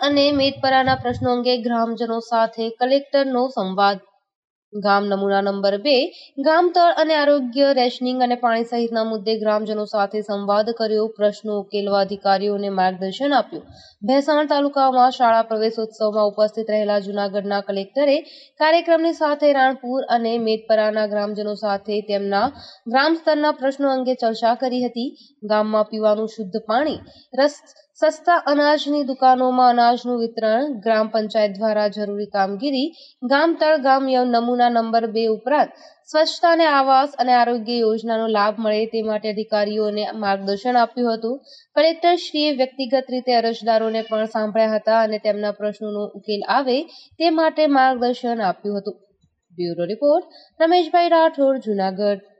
અને મેદપરાના પ્રશ્નો અંગે ગ્રામજનો સાથે કલેક્ટરનો સંવાદ. ગામ નમૂના નંબર 2 ગામતળ અને આરોગ્ય, રેશનિંગ અને પાણી સહિતના મુદ્દે ગ્રામજનો સાથે સંવાદ કર્યો. પ્રશ્નો ઉકેલવા અધિકારીઓને માર્ગદર્શન આપ્યું. ભેસાણ તાલુકામાં શાળા પ્રવેશોત્સવમાં ઉપસ્થિત રહેલા જૂનાગઢના કલેક્ટરે કાર્યક્રમની સાથે રાણપુર અને મેદપરાના ગ્રામજનો સાથે તેમના ગ્રામ સ્તરના પ્રશ્નો અંગે ચર્ચા કરી હતી. ગામમાં પીવાનું શુદ્ધ પાણી, સસ્તા અનાજની દુકાનોમાં અનાજનું વિતરણ, ગ્રામ પંચાયત દ્વારા જરૂરી કામગીરી, ગામતળ ગામ નમૂના નંબર 2 ઉપરાંત સ્વચ્છતા અને આવાસ અને આરોગ્ય યોજનાનો લાભ મળે તે માટે અધિકારીઓને માર્ગદર્શન આપ્યું હતું. કલેક્ટરશ્રીએ વ્યક્તિગત રીતે અરજદારોને પણ સાંભળ્યા હતા અને તેમના પ્રશ્નોનો ઉકેલ આવે તે માટે માર્ગદર્શન આપ્યું હતું. Bureau report Rameshbhai Rathod, Junagadh.